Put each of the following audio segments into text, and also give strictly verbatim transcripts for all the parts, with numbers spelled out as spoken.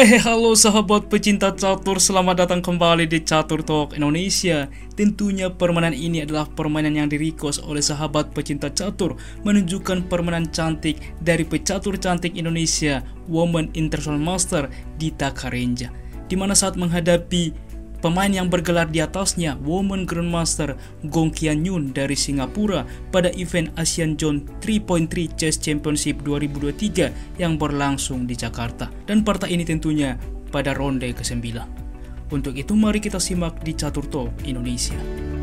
Hey, halo sahabat pecinta catur, selamat datang kembali di Catur Talk Indonesia. Tentunya permainan ini adalah permainan yang di-request oleh sahabat pecinta catur, menunjukkan permainan cantik dari pecatur cantik Indonesia, Women International Master Dita Karenja, di mana saat menghadapi pemain yang bergelar di atasnya, Women Grandmaster Gong Qian Yun dari Singapura pada event Asian Zone tiga titik tiga Chess Championship dua ribu dua puluh tiga yang berlangsung di Jakarta. Dan partai ini tentunya pada ronde kesembilan. Untuk itu mari kita simak di Catur Talk Indonesia.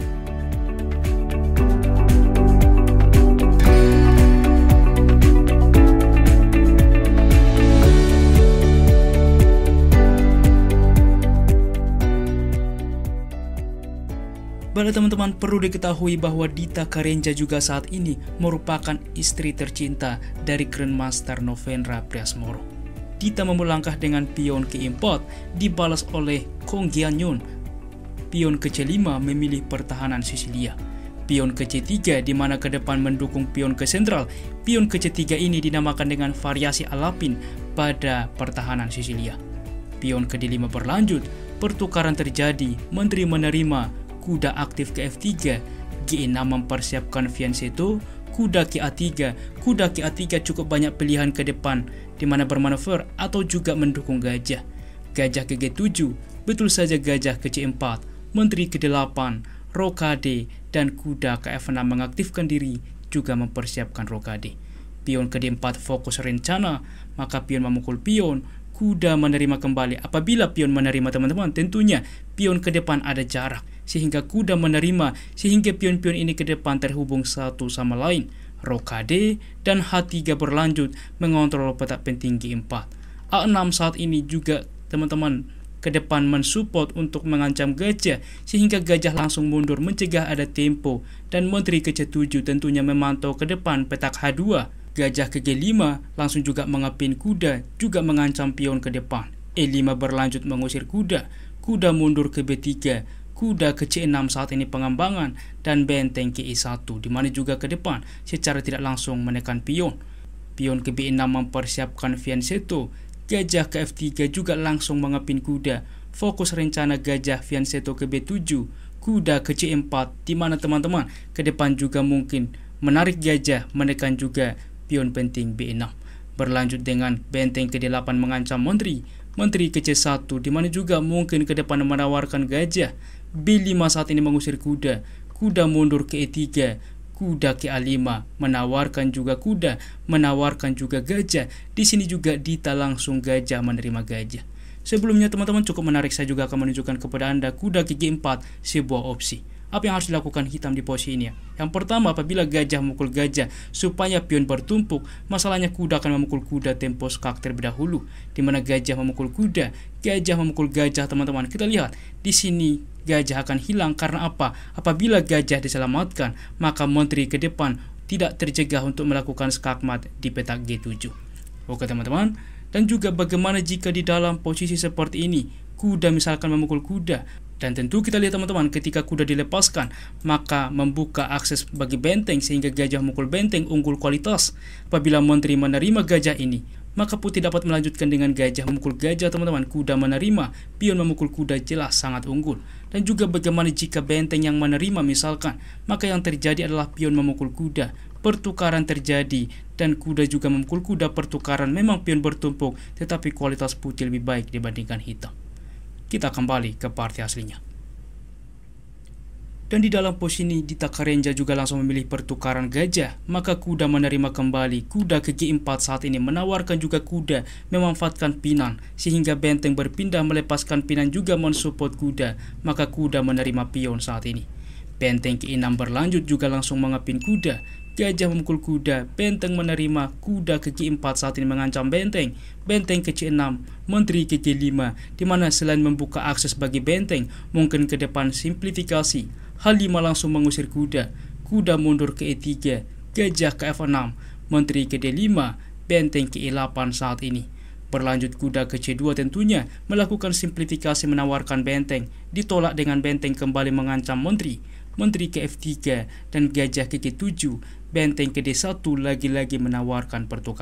Pada teman-teman, perlu diketahui bahwa Dita Karenja juga saat ini merupakan istri tercinta dari Grandmaster Novendra Priasmoro. Dita memulai langkah dengan pion ke empat dibalas oleh Gong Qian Yun. Pion ke C lima memilih pertahanan Sisilia. Pion ke C tiga di mana ke depan mendukung pion ke sentral. Pion ke C tiga ini dinamakan dengan variasi alapin pada pertahanan Sisilia. Pion ke D lima berlanjut, pertukaran terjadi, menteri menerima, kuda aktif ke F tiga, G enam mempersiapkan fianchetto, kuda ke A tiga. Kuda ke A tiga cukup banyak pilihan ke depan di mana bermanuver atau juga mendukung gajah. Gajah ke G tujuh, betul saja gajah ke C empat, menteri ke delapan, rokade, dan kuda ke F enam mengaktifkan diri juga mempersiapkan rokade. Pion ke D empat fokus rencana, maka pion memukul pion, kuda menerima kembali. Apabila pion menerima teman-teman, tentunya pion ke depan ada jarak, sehingga kuda menerima, sehingga pion-pion ini ke depan terhubung satu sama lain. Rokade dan H tiga berlanjut mengontrol petak penting G empat. A enam saat ini juga teman-teman ke depan mensupport untuk mengancam gajah, sehingga gajah langsung mundur mencegah ada tempo, dan menteri ke C tujuh tentunya memantau ke depan petak H dua. Gajah ke G lima langsung juga mengepin kuda, juga mengancam pion ke depan. E lima berlanjut mengusir kuda, kuda mundur ke B tiga, kuda ke C enam saat ini pengembangan, dan benteng ke E satu di mana juga ke depan secara tidak langsung menekan pion. Pion ke B enam mempersiapkan fianchetto, gajah ke F tiga juga langsung mengepin kuda, fokus rencana gajah fianchetto ke B tujuh, kuda ke C empat di mana teman-teman ke depan juga mungkin menarik gajah menekan juga pion penting B enam. Berlanjut dengan benteng ke delapan mengancam menteri, menteri ke C satu di mana juga mungkin ke depan menawarkan gajah. B lima saat ini mengusir kuda, kuda mundur ke E tiga, kuda ke A lima menawarkan juga kuda, menawarkan juga gajah. Di sini juga Dita langsung gajah menerima gajah. Sebelumnya teman-teman cukup menarik, saya juga akan menunjukkan kepada Anda kuda ke G empat sebuah opsi. Apa yang harus dilakukan hitam di posisi ini? Yang pertama, apabila gajah memukul gajah supaya pion bertumpuk, masalahnya kuda akan memukul kuda tempo skak terlebih dahulu. Di mana gajah memukul kuda, gajah memukul gajah teman-teman. Kita lihat di sini gajah akan hilang karena apa? Apabila gajah diselamatkan, maka menteri ke depan tidak tercegah untuk melakukan skakmat di petak G tujuh. Oke teman-teman. Dan juga bagaimana jika di dalam posisi seperti ini, kuda misalkan memukul kuda. Dan tentu kita lihat teman-teman, ketika kuda dilepaskan, maka membuka akses bagi benteng sehingga gajah memukul benteng unggul kualitas. Apabila menteri menerima gajah ini, maka putih dapat melanjutkan dengan gajah memukul gajah teman-teman. Kuda menerima, pion memukul kuda jelas sangat unggul. Dan juga bagaimana jika benteng yang menerima misalkan, maka yang terjadi adalah pion memukul kuda. Pertukaran terjadi dan kuda juga memukul kuda. Pertukaran memang pion bertumpuk, tetapi kualitas putih lebih baik dibandingkan hitam. Kita kembali ke partai aslinya. Dan di dalam posisi ini Dita Karenja juga langsung memilih pertukaran gajah, maka kuda menerima kembali. Kuda ke G empat saat ini menawarkan juga kuda memanfaatkan pinan, sehingga benteng berpindah melepaskan pinan juga mensupport kuda, maka kuda menerima pion saat ini. Benteng ke E enam berlanjut juga langsung mengepin kuda, gajah memukul kuda, benteng menerima, kuda ke G empat saat ini mengancam benteng, benteng ke C enam, menteri ke G lima, di mana selain membuka akses bagi benteng, mungkin ke depan simplifikasi. H lima langsung mengusir kuda, kuda mundur ke E tiga, gajah ke F enam, menteri ke D lima, benteng ke E delapan saat ini. Berlanjut kuda ke C dua tentunya melakukan simplifikasi menawarkan benteng, ditolak dengan benteng kembali mengancam menteri. Menteri ke F tiga dan gajah ke G tujuh, benteng ke D satu lagi-lagi menawarkan pertukaran.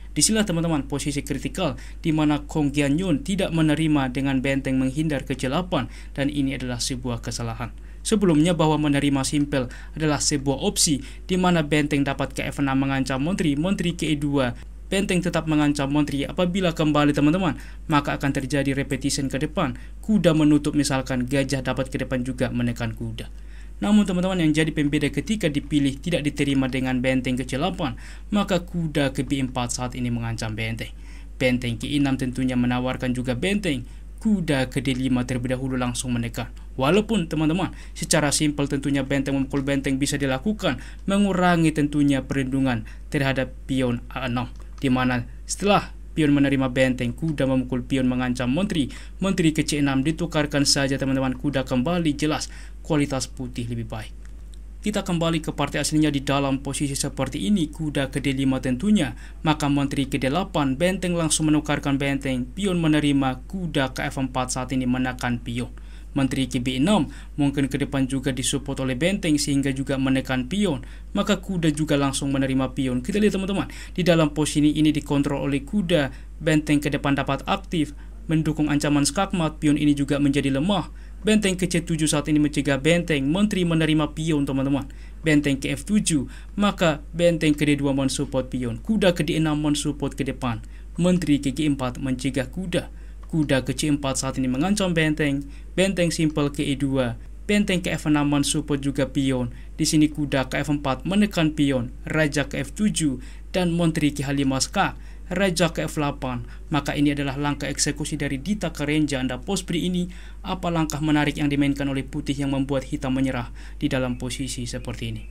Disinilah teman-teman posisi kritikal di mana Kong Gianyun tidak menerima dengan benteng menghindar ke C delapan, dan ini adalah sebuah kesalahan. Sebelumnya bahwa menerima simpel adalah sebuah opsi di mana benteng dapat ke F enam mengancam Montri, Montri ke E dua, benteng tetap mengancam Montri. Apabila kembali teman-teman, maka akan terjadi repetition ke depan. Kuda menutup, misalkan gajah dapat ke depan juga menekan kuda. Namun teman-teman, yang jadi pembeda ketika dipilih tidak diterima dengan benteng ke C delapan, maka kuda ke B empat saat ini mengancam benteng. Benteng ke enam tentunya menawarkan juga benteng. Kuda ke D lima terlebih dahulu langsung menekan. Walaupun teman-teman, secara simpel tentunya benteng memukul benteng bisa dilakukan, mengurangi tentunya perlindungan terhadap pion A enam. Di mana setelah pion menerima benteng, kuda memukul pion mengancam Montri, Montri ke C enam ditukarkan saja teman-teman, kuda kembali, jelas kualitas putih lebih baik. Kita kembali ke partai aslinya di dalam posisi seperti ini, kuda ke D lima tentunya, maka Montri ke D delapan, benteng langsung menukarkan benteng, pion menerima, kuda ke F empat saat ini menekan pion. Montri ke B enam, mungkin ke depan juga disupport oleh benteng sehingga juga menekan pion, maka kuda juga langsung menerima pion. Kita lihat teman-teman, di dalam posisi ini dikontrol oleh kuda, benteng ke depan dapat aktif, mendukung ancaman skakmat, pion ini juga menjadi lemah. Benteng ke C tujuh saat ini mencegah benteng, Montri menerima pion teman-teman. Benteng ke F tujuh, maka benteng ke D dua mensupport pion, kuda ke D enam mensupport ke depan, Montri ke G empat mencegah kuda. Kuda ke C empat saat ini mengancam benteng, benteng simpel ke E dua, benteng ke F enam mensupport juga pion. Di sini kuda ke F empat menekan pion, raja ke F tujuh, dan Montri ke H lima skak, raja ke F delapan. Maka ini adalah langkah eksekusi dari Dita Karenja. Anda pos pri ini, apa langkah menarik yang dimainkan oleh putih yang membuat hitam menyerah di dalam posisi seperti ini?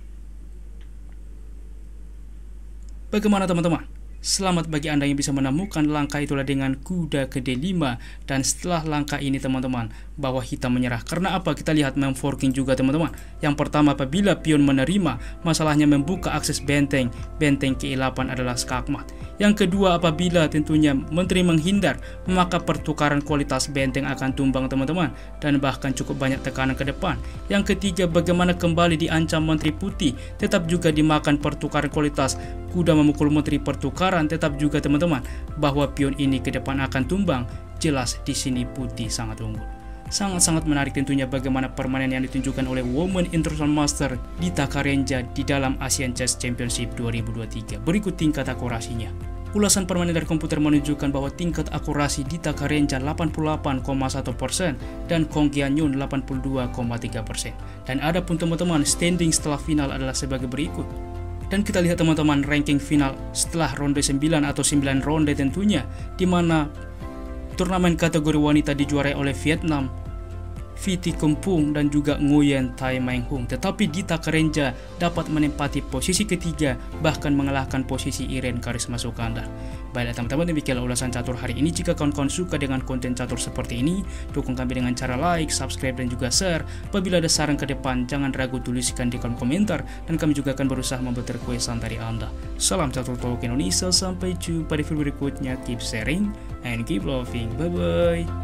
Bagaimana teman-teman? Selamat bagi Anda yang bisa menemukan langkah itulah dengan kuda ke D lima. Dan setelah langkah ini teman-teman, bahwa hitam menyerah. Karena apa? Kita lihat mem forking juga teman-teman. Yang pertama, apabila pion menerima, masalahnya membuka akses benteng. Benteng ke E delapan adalah skakmat. Yang kedua, apabila tentunya Montri menghindar, maka pertukaran kualitas benteng akan tumbang teman-teman, dan bahkan cukup banyak tekanan ke depan. Yang ketiga, bagaimana kembali diancam Montri putih, tetap juga dimakan pertukaran kualitas. Kuda memukul Montri, pertukaran tetap juga teman-teman, bahwa pion ini ke depan akan tumbang. Jelas di sini putih sangat unggul. Sangat-sangat menarik tentunya bagaimana permainan yang ditunjukkan oleh Women International Master Dita Karenja di dalam Asian Chess Championship dua ribu dua puluh tiga. Berikut tingkat akurasinya. Ulasan permainan dari komputer menunjukkan bahwa tingkat akurasi Dita Karenja delapan puluh delapan koma satu persen dan Kong Gianyun delapan puluh dua koma tiga persen. Dan ada pun teman-teman, standing setelah final adalah sebagai berikut. Dan kita lihat teman-teman ranking final setelah ronde sembilan atau sembilan ronde tentunya, di mana turnamen kategori wanita dijuarai oleh Vietnam, Viti Kempung dan juga Nguyen Tai Meng Hung. Tetapi Dita Karenja dapat menempati posisi ketiga, bahkan mengalahkan posisi Irene Karisma Sukandar. Baiklah teman-teman, demikianlah ulasan catur hari ini. Jika kawan-kawan suka dengan konten catur seperti ini, dukung kami dengan cara like, subscribe, dan juga share. Apabila ada saran ke depan, jangan ragu tuliskan di kolom komentar, dan kami juga akan berusaha membuat requestan dari Anda. Salam Catur Talk Indonesia, sampai jumpa di video berikutnya. Keep sharing and keep loving. Bye-bye.